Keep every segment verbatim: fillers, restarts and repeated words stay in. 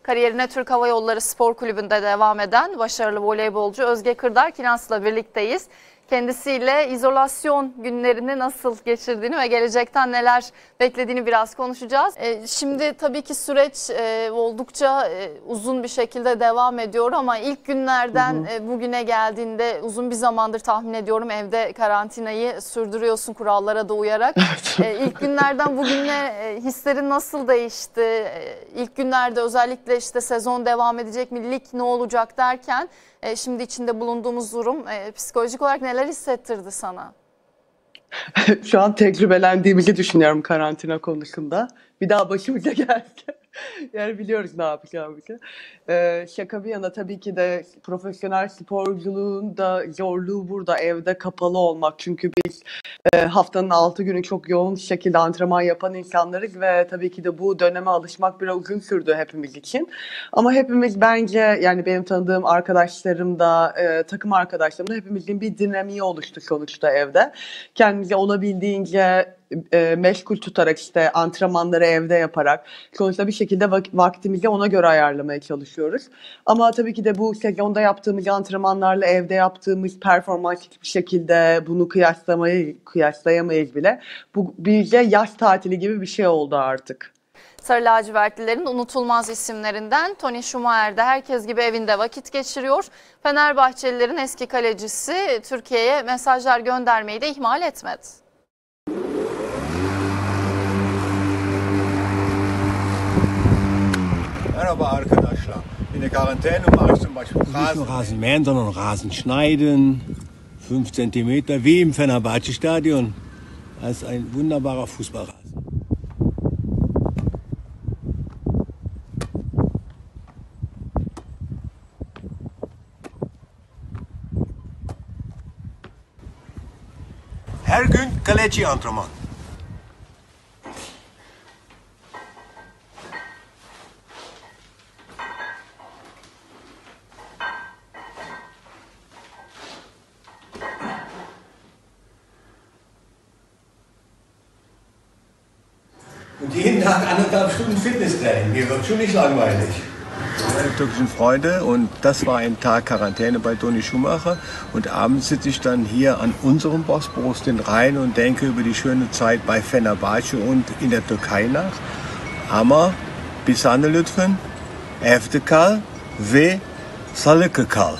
Kariyerine Türk Hava Yolları Spor Kulübü'nde devam eden başarılı voleybolcu Özge Kırdar Kinas'la birlikteyiz. Kendisiyle izolasyon günlerini nasıl geçirdiğini ve gelecekten neler beklediğini biraz konuşacağız. E, şimdi tabii ki süreç e, oldukça e, uzun bir şekilde devam ediyor ama ilk günlerden hı hı. E, bugüne geldiğinde uzun bir zamandır tahmin ediyorum evde karantinayı sürdürüyorsun kurallara da uyarak. e, ilk günlerden bugüne e, hislerin nasıl değişti? E, ilk günlerde özellikle işte sezon devam edecek mi, lig ne olacak derken e, şimdi içinde bulunduğumuz durum e, psikolojik olarak neler hissettirdi sana? Şu an tecrübelendiğimizi düşünüyorum karantina konusunda. Bir daha başımıza geldi. Yani biliyoruz ne yapacağımızı. Ee, şaka bir yana tabii ki de profesyonel sporculuğun da zorluğu burada evde kapalı olmak. Çünkü biz e, haftanın altı günü çok yoğun şekilde antrenman yapan insanlarız ve tabii ki de bu döneme alışmak biraz uzun sürdü hepimiz için. Ama hepimiz bence yani benim tanıdığım arkadaşlarım da e, takım arkadaşlarım da hepimizin bir dinamiği oluştu sonuçta evde. Kendimize olabildiğince e, meşgul tutarak işte antrenmanları evde yaparak sonuçta bir şekilde vak- vaktimizi ona göre ayarlamaya çalışıyoruz. Ama tabii ki de bu sezonda yaptığımız antrenmanlarla evde yaptığımız performans hiçbir şekilde bunu kıyaslamayı kıyaslayamayız bile. Bu bize yaz tatili gibi bir şey oldu artık. Sarı lacivertlilerin unutulmaz isimlerinden Toni Schumacher de herkes gibi evinde vakit geçiriyor. Fenerbahçelilerin eski kalecisi Türkiye'ye mesajlar göndermeyi de ihmal etmedi. Merhaba arkadaşlar. In der Quarantäne mache ich zum Beispiel Rasen. Nicht nur Rasen mähen, sondern Rasen schneiden. Fünf Zentimeter, wie im Fenerbahçe-Stadion. Das ist ein wunderbarer Fußballrasen. Her gün kaleci antrenman. Und jeden Tag anderthalb Stunden Fitnesstraining. Mir wird schon nicht langweilig. Meine türkischen Freunde und das war ein Tag Quarantäne bei Toni Schumacher und abends sitze ich dann hier an unserem Bosporus den Rhein und denke über die schöne Zeit bei Fenerbahçe und in der Türkei nach. Ama bir saniye lütfen, evde kal ve sağlıklı kal.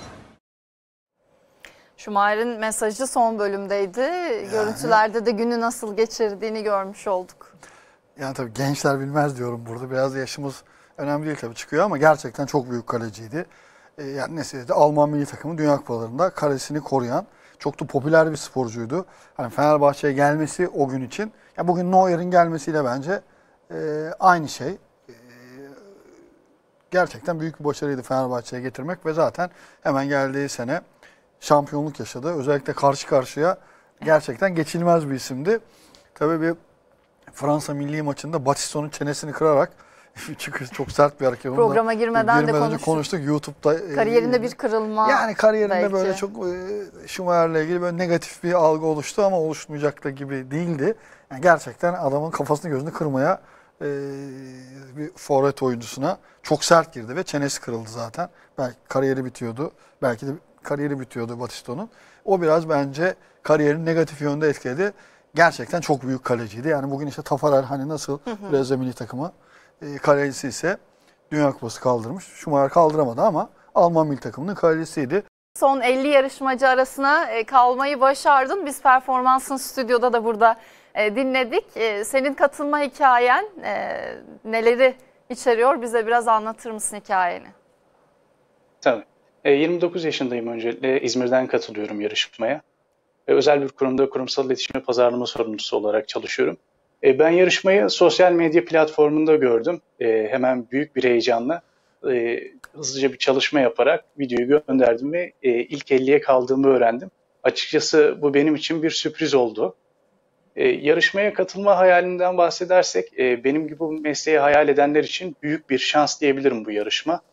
Schumacher'in mesajı son bölümdeydi. Yani, görüntülerde de günü nasıl geçirdiğini görmüş olduk. Yani tabii gençler bilmez diyorum burada. Biraz yaşımız önemli değil tabii çıkıyor ama gerçekten çok büyük kaleciydi. Ee, yani nesilde Alman milli takımı Dünya Kupalarında kalesini koruyan çok da popüler bir sporcuydu. Hani Fenerbahçe'ye gelmesi o gün için. Yani bugün Neuer'in gelmesiyle bence e, aynı şey. E, gerçekten büyük bir başarıydı Fenerbahçe'ye getirmek ve zaten hemen geldiği sene şampiyonluk yaşadı. Özellikle karşı karşıya gerçekten geçilmez bir isimdi. Tabii bir Fransa milli maçında Batiston'un çenesini kırarak çünkü çok sert bir hareket. Programa girmeden de konuştuk. konuştuk. YouTube'da kariyerinde bir kırılma. Yani kariyerinde belki. böyle çok e, Schumacher'le ilgili böyle negatif bir algı oluştu ama oluşmayacak da gibi değildi. Yani gerçekten adamın kafasını gözünü kırmaya e, bir forvet oyuncusuna çok sert girdi ve çenesi kırıldı zaten. Belki kariyeri bitiyordu. Belki de kariyeri bitiyordu Batiston'un. O biraz bence kariyerini negatif yönde etkiledi. Gerçekten çok büyük kaleciydi. Yani bugün işte Tafarel hani nasıl Brezilya milli takımı e, kalecisi ise Dünya Kupası kaldırmış. Schumacher kaldıramadı ama Alman milli takımının kalecisiydi. Son elli yarışmacı arasına kalmayı başardın. Biz performansın stüdyoda da burada dinledik. Senin katılma hikayen neleri içeriyor? Bize biraz anlatır mısın hikayeni? Tabii. yirmi dokuz yaşındayım öncelikle. İzmir'den katılıyorum yarışmaya. Özel bir kurumda kurumsal iletişim ve pazarlama sorumlusu olarak çalışıyorum. Ben yarışmayı sosyal medya platformunda gördüm. Hemen büyük bir heyecanla hızlıca bir çalışma yaparak videoyu gönderdim ve ilk elliye kaldığımı öğrendim. Açıkçası bu benim için bir sürpriz oldu. Yarışmaya katılma hayalinden bahsedersek benim gibi bu mesleği hayal edenler için büyük bir şans diyebilirim bu yarışma.